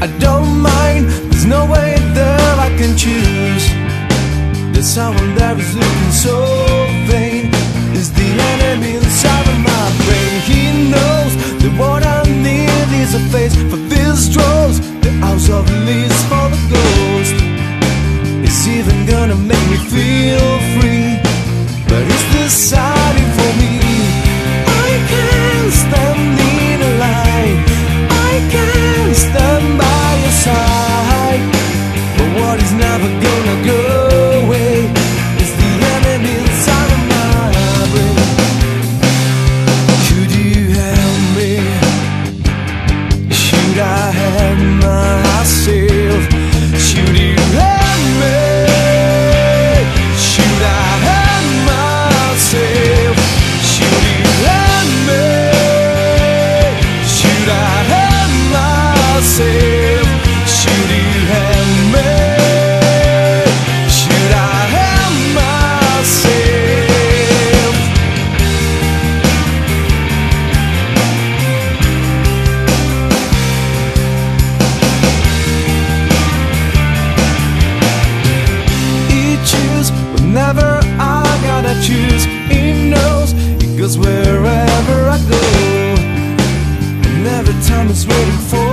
I don't mind, there's no way that I can choose. There's someone that is looking so vain. Is the enemy inside of my brain. He knows that what I need is a face for these droves, the house of leaves for the ghost. It's even gonna make me feel free, but it's deciding for me. I can't stand in a line, I can't stand by your side, but what is never gonna go away is the enemy inside of my brain. Could you help me? Should I help myself? Should you help me? Should I help myself? Should you help me? Should I help myself? Should you help me? Should I help myself? He chooses whenever I gotta choose. He knows he goes wherever I go, and every time it's waiting for